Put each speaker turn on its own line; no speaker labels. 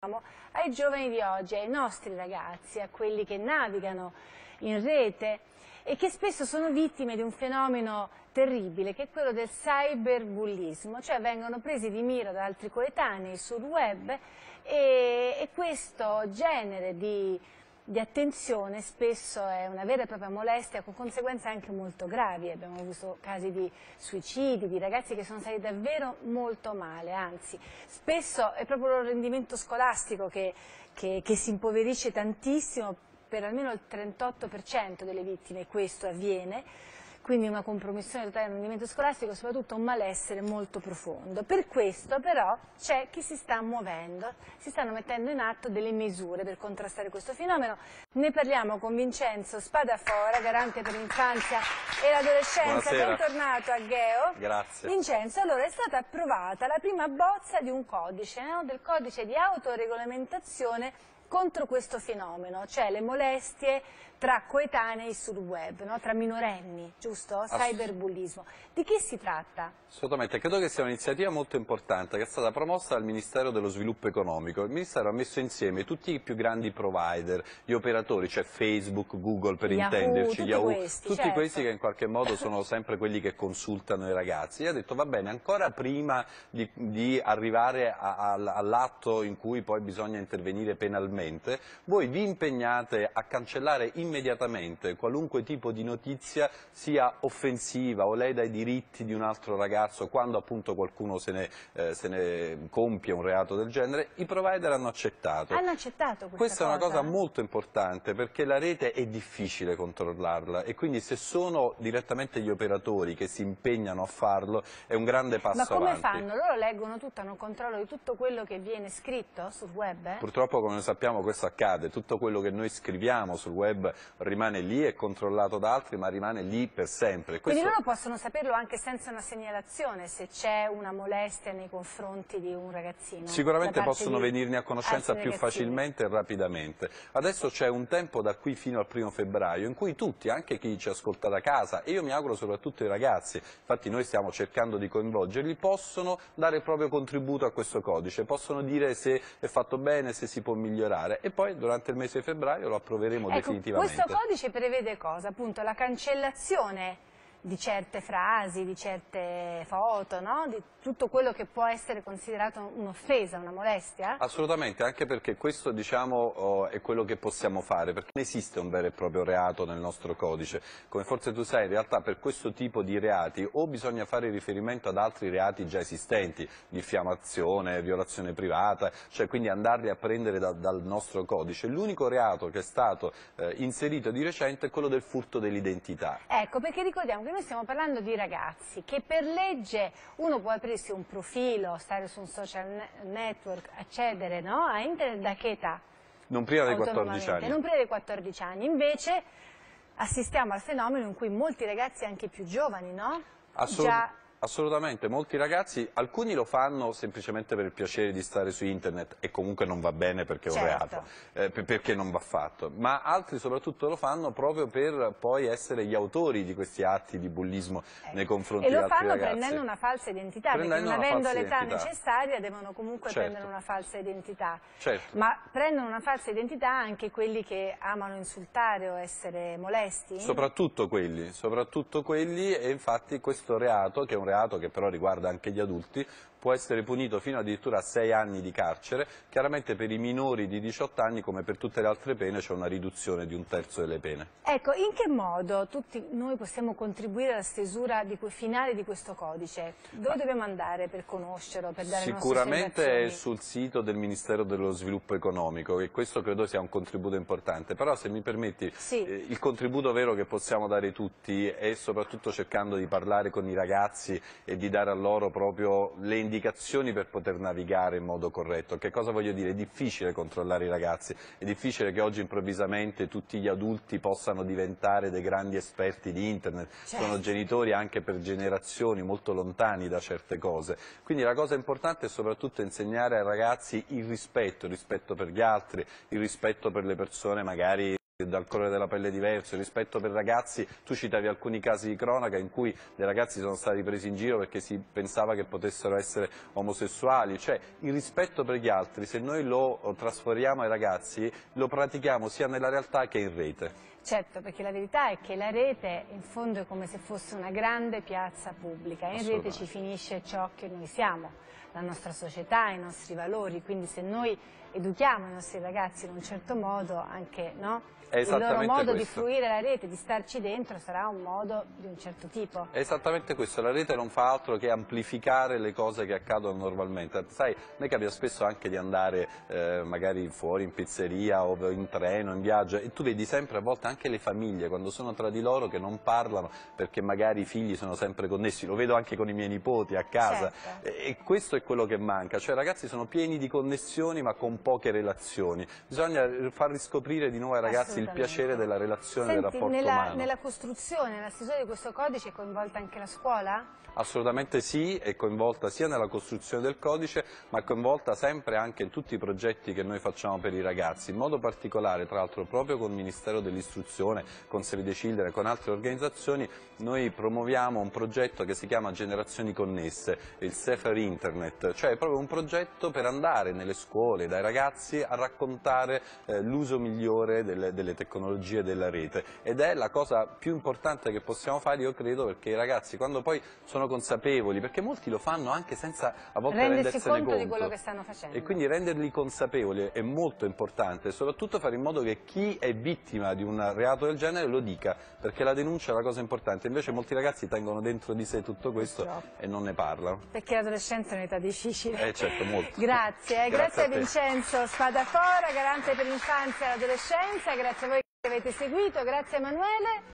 ai giovani di oggi, ai nostri ragazzi, a quelli che navigano in rete e che spesso sono vittime di un fenomeno terribile che è quello del cyberbullismo, cioè vengono presi di mira da altri coetanei sul web e questo genere di attenzione spesso è una vera e propria molestia con conseguenze anche molto gravi. Abbiamo visto casi di suicidi, di ragazzi che sono stati davvero molto male, anzi spesso è proprio il loro rendimento scolastico che si impoverisce tantissimo. Per almeno il 38% delle vittime questo avviene, quindi una compromissione totale del rendimento scolastico e soprattutto un malessere molto profondo. Per questo però c'è chi si sta muovendo, si stanno mettendo in atto delle misure per contrastare questo fenomeno. Ne parliamo con Vincenzo Spadafora, garante per l'infanzia e l'adolescenza.
Buonasera.
Bentornato a Geo.
Grazie.
Vincenzo, allora è stata approvata la prima bozza di un codice, del codice di autoregolamentazione contro questo fenomeno, cioè le molestie tra coetanei sul web, tra minorenni, giusto? Cyberbullismo. Di chi si tratta?
Assolutamente, credo che sia un'iniziativa molto importante che è stata promossa dal Ministero dello Sviluppo Economico. Il Ministero ha messo insieme tutti i più grandi provider, gli operatori, cioè Facebook, Google per intenderci, Yahoo, tutti questi che in qualche modo sono sempre quelli che consultano i ragazzi. E ha detto va bene, ancora prima di arrivare all'atto in cui poi bisogna intervenire penalmente, voi vi impegnate a cancellare immediatamente qualunque tipo di notizia sia offensiva o leda i diritti di un altro ragazzo quando appunto qualcuno se ne compie un reato del genere. I provider hanno accettato.
Hanno accettato
Questa è una cosa molto importante perché la rete è difficile controllarla e quindi se sono direttamente gli operatori che si impegnano a farlo è un grande passo avanti.
Ma come fanno? Loro leggono tutto, hanno controllo di tutto quello che viene scritto sul web?
Purtroppo, come sappiamo, questo accade. Tutto quello che noi scriviamo sul web rimane lì, è controllato da altri, ma rimane lì per sempre.
Quindi loro possono saperlo anche senza una segnalazione, se c'è una molestia nei confronti di un ragazzino?
Sicuramente possono venirne a conoscenza più facilmente e rapidamente. Adesso c'è un tempo da qui fino al 1° febbraio in cui tutti, anche chi ci ascolta da casa, e io mi auguro soprattutto i ragazzi, infatti noi stiamo cercando di coinvolgerli, possono dare il proprio contributo a questo codice, possono dire se è fatto bene, se si può migliorare e poi durante il mese di febbraio lo approveremo definitivamente.
Questo codice prevede cosa? Appunto la cancellazione di certe frasi, di certe foto, di tutto quello che può essere considerato un'offesa, una molestia?
Assolutamente, anche perché questo diciamo è quello che possiamo fare, perché non esiste un vero e proprio reato nel nostro codice. Come forse tu sai, in realtà per questo tipo di reati o bisogna fare riferimento ad altri reati già esistenti, diffamazione, violazione privata, cioè quindi andarli a prendere dal nostro codice. L'unico reato che è stato inserito di recente è quello del furto dell'identità.
Ecco, perché ricordiamo che noi stiamo parlando di ragazzi che per legge uno può aprirsi un profilo, stare su un social network, accedere a internet da che età?
Non prima dei 14 anni.
Non prima dei 14 anni, invece assistiamo al fenomeno in cui molti ragazzi anche più giovani,
Assolutamente, molti ragazzi, alcuni lo fanno semplicemente per il piacere di stare su internet e comunque non va bene perché è un reato, perché non va fatto, ma altri soprattutto lo fanno proprio per poi essere gli autori di questi atti di bullismo nei confronti di altri ragazzi.
E lo fanno prendendo una falsa identità, perché non avendo l'età necessaria devono comunque prendere una falsa identità. Ma prendono una falsa identità anche quelli che amano insultare o essere molesti?
Soprattutto quelli e infatti questo reato, che è un reato che però riguarda anche gli adulti, può essere punito fino addirittura a 6 anni di carcere. Chiaramente per i minori di 18 anni, come per tutte le altre pene, c'è una riduzione di 1/3 delle pene.
Ecco, in che modo tutti noi possiamo contribuire alla stesura finale di questo codice? Dove dobbiamo andare per conoscerlo, per dare le nostre osservazioni?
Sicuramente è sul sito del Ministero dello Sviluppo Economico e questo credo sia un contributo importante, però se mi permetti, il contributo vero che possiamo dare tutti è soprattutto cercando di parlare con i ragazzi e di dare a loro proprio le indicazioni per poter navigare in modo corretto. Che cosa voglio dire? È difficile controllare i ragazzi, è difficile che oggi improvvisamente tutti gli adulti possano diventare dei grandi esperti di internet, sono genitori anche per generazioni molto lontani da certe cose, quindi la cosa importante è soprattutto insegnare ai ragazzi il rispetto per gli altri, il rispetto per le persone magari dal colore della pelle diverso, il rispetto per ragazzi, tu citavi alcuni casi di cronaca in cui dei ragazzi sono stati presi in giro perché si pensava che potessero essere omosessuali, cioè il rispetto per gli altri, se noi lo trasferiamo ai ragazzi, lo pratichiamo sia nella realtà che in rete.
Certo, perché la verità è che la rete in fondo è come se fosse una grande piazza pubblica, in rete ci finisce ciò che noi siamo, la nostra società, i nostri valori, quindi se noi educhiamo i nostri ragazzi in un certo modo, anche il loro modo di fruire la rete, di starci dentro, sarà un modo di un certo tipo.
È esattamente questo, la rete non fa altro che amplificare le cose che accadono normalmente. Sai, a me capita spesso anche di andare magari fuori in pizzeria o in treno, in viaggio, e tu vedi sempre a volte anche le famiglie quando sono tra di loro che non parlano perché magari i figli sono sempre connessi, lo vedo anche con i miei nipoti a casa,
certo.
E questo è quello che manca, cioè i ragazzi sono pieni di connessioni ma con poche relazioni, bisogna far riscoprire di nuovo ai ragazzi il piacere della relazione, del rapporto umano.
Nella costruzione, nella stesura di questo codice è coinvolta anche la scuola?
Assolutamente sì, è coinvolta sia nella costruzione del codice, ma è coinvolta sempre anche in tutti i progetti che noi facciamo per i ragazzi, in modo particolare, tra l'altro proprio con il Ministero dell'Istruzione, con Save the Children e con altre organizzazioni, noi promuoviamo un progetto che si chiama Generazioni Connesse, il Safer Internet, cioè proprio un progetto per andare nelle scuole, dai ragazzi, a raccontare l'uso migliore delle tecnologie della rete, ed è la cosa più importante che possiamo fare, io credo, perché i ragazzi quando poi sono consapevoli, perché molti lo fanno anche senza a volte rendersene conto
di quello che stanno facendo.
E quindi renderli consapevoli è molto importante, e soprattutto fare in modo che chi è vittima di un reato del genere lo dica, perché la denuncia è la cosa importante, invece molti ragazzi tengono dentro di sé tutto questo e non ne parlano.
Perché l'adolescenza è un'età difficile.
Certo, molto.
Grazie, grazie a Vincenzo Spadafora, garante per l'infanzia e l'adolescenza, grazie a voi che avete seguito, grazie Emanuele.